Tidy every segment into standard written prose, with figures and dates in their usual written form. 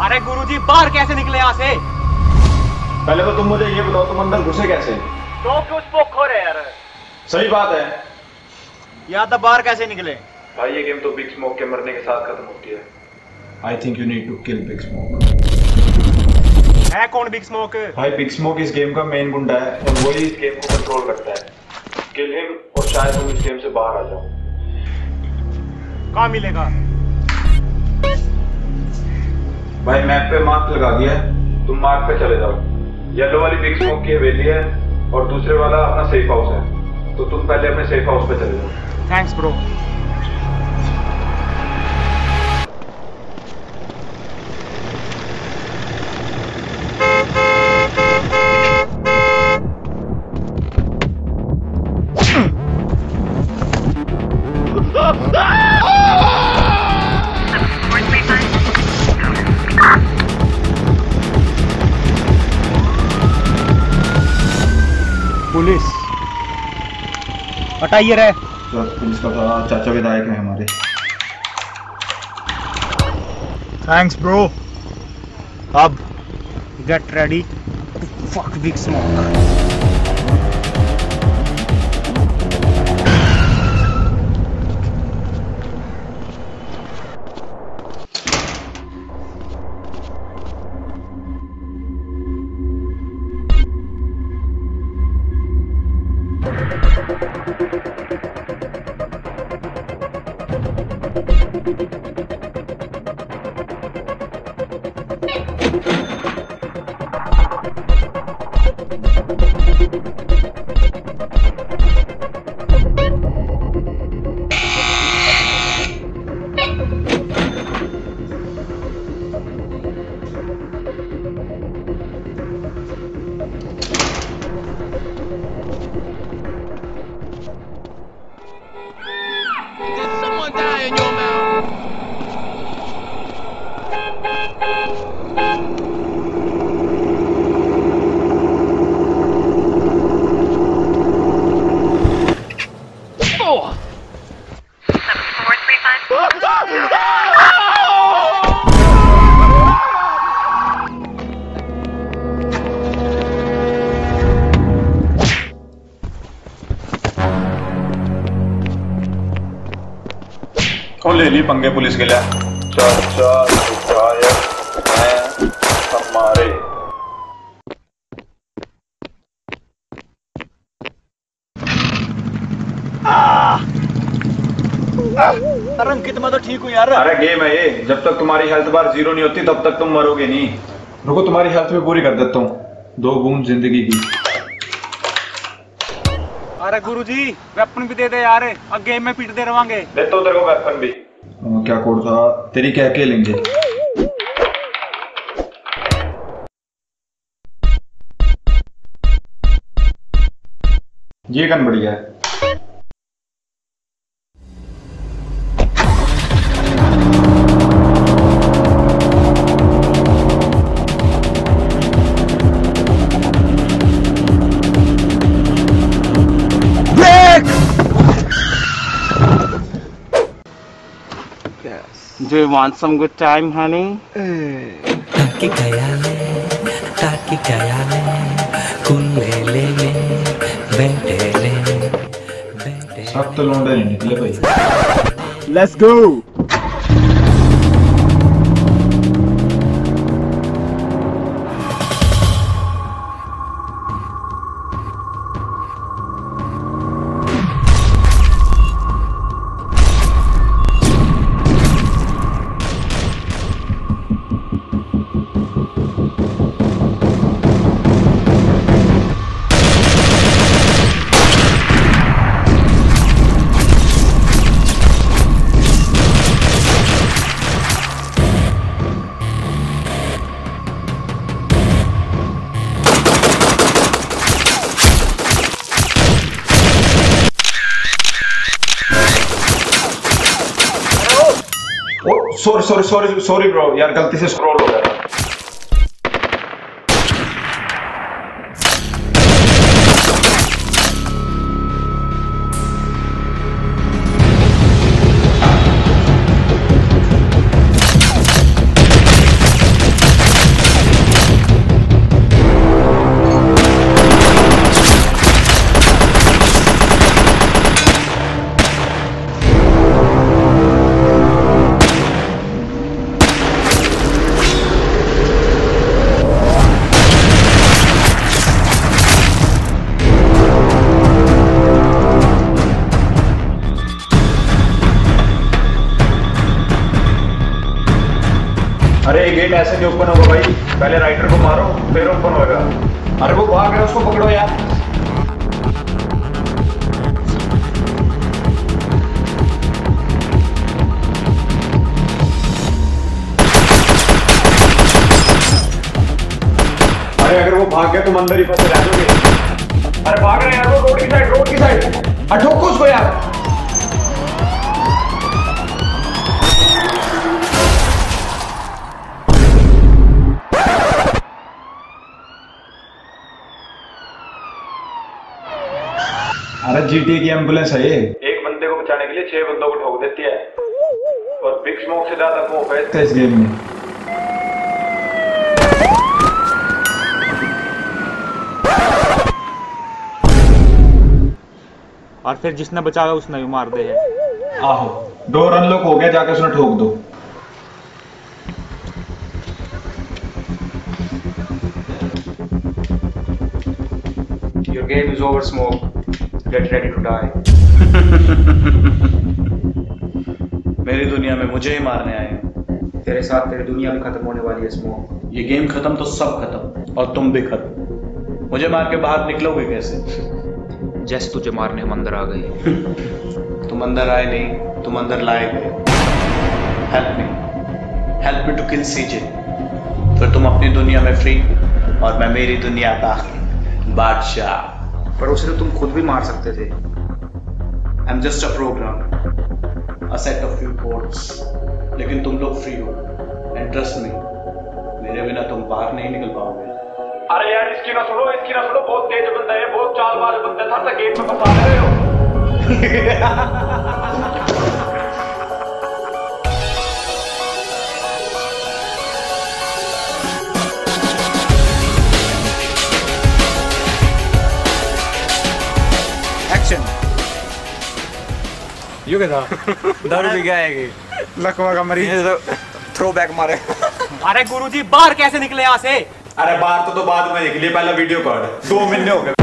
अरे गुरुजी बाहर कैसे निकले यहाँ से? पहले तो तुम मुझे ये बताओ, तुम अंदर घुसे कैसे? तो क्यों स्मोक हो रहे यार? सही बात है। यहाँ तो बाहर कैसे निकले? भाई ये गेम तो बिग स्मोक के मरने के साथ खत्म होती है। I think you need to kill Big Smoke. है कौन बिग स्मोक? भाई बिग स्मोक इस गेम का मेन गुंडा है और वही इस गेम को कंट्रोल करता है। किल हिम और शायद तुम इस गेम से बाहर आ जाओ। कहाँ मिलेगा? भाई मैप पे मार्क लगा दिया है, तुम मार्क पे चले जाओ। येलो वाली बिग स्मोक की हवेली है और दूसरे वाला अपना सेफ हाउस है, तो तुम पहले अपने सेफ हाउस पे चले जाओ। Thanks bro. पुलिस हटाइए रे। पुलिस का चाचा विधायक है हमारे। Thanks bro. अब get ready to fuck Big Smoke. तो ले ली पंगे पुलिस के लिए। चाचा विधायक हैं हमारे। अंकित मैं तो ठीक हूँ यार। अरे गेम है ये, जब तक तुम्हारी हेल्थ बार 0 नहीं होती तब तक तुम मरोगे नहीं। रुको तुम्हारी हेल्थ भी पूरी कर देता हूँ। 2 बूंद जिंदगी की। अरे गुरुजी वेपन भी दे दे यार, अब गेम में पीटते रहोगे। देता हूँ तेरे को वेपन भी। क्या कोड था? तेरी कह के लेंगे। ये गन बढ़िया है। Do you want some good time, honey? Taki kayale, kunele le, betele, betele. सब तो लौंडे नहीं निकले भाई। Let's go. सॉरी ब्रो, यार गलती से स्क्रॉल हो गया। अरे ये गेट ऐसे नहीं ओपन होगा भाई, पहले राइटर को मारो फिर ओपन होगा। अरे वो भाग रहा है, उसको पकड़ो यार। अरे अगर वो भाग गया तुम अंदर ही फंसे रह जाओगे। अरे भाग रहे हैं यार, वो रोड की साइड। ठोको उसको यार। अरे जीटीए की एम्बुलेंस है ये। एक बंदे को बचाने के लिए 6 बंदों को ठोक देती है और बिग स्मोक से ज्यादा वो है इस गेम में। और फिर जिसने बचाया उसने भी मार दे है। आहो, डोर अनलॉक हो गया, जाके उसने ठोक दो। Your game is over, Smoke. Get ready to die. मेरी दुनिया में मुझे ही मारने आए हैं। तेरे साथ तेरी दुनिया भी खत्म होने वाली है, Smoke. ये गेम खत्म तो सब खत्म, और तुम भी खत्म। मुझे मार के बाहर निकलोगे कैसे? जैसे तुझे मारने हम अंदर आ गए। तुम अंदर आए नहीं, तुम अंदर लाए गए। Help me to kill CJ. फिर तुम अपनी दुनिया में फ्री और मैं मेरी दुनिया का बादशाह। पर उसे तो तुम खुद भी मार सकते थे। I'm just a program, a set of few codes. लेकिन तुम लोग फ्री हो, and trust me, मेरे बिना तुम बाहर नहीं निकल पाओगे। अरे यार इसकी ना सुनो, बहुत तेज बंदा है, बहुत चालबाज बंदा था, तो गेम में फंसा रहे हो। एक्शन। यो क्या था? दारू भी क्या है? लकवा का मरीज थ्रो बैक मारे। अरे गुरुजी बाहर कैसे निकले यहाँ से? अरे बात तो बाद में निकली, पहले वीडियो कॉल। 2 महीने हो गए।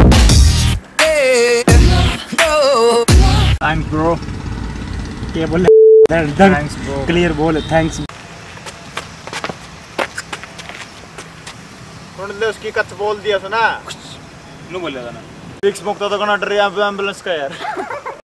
Thanks bro. क्या बोले? Thanks bro. क्लियर बोल थैंक्स। सुन ले उसकी कथ बोल दिया सुना। नु बोलेगा ना। बिग स्मोक तो कना डर एम्बुलेंस का यार।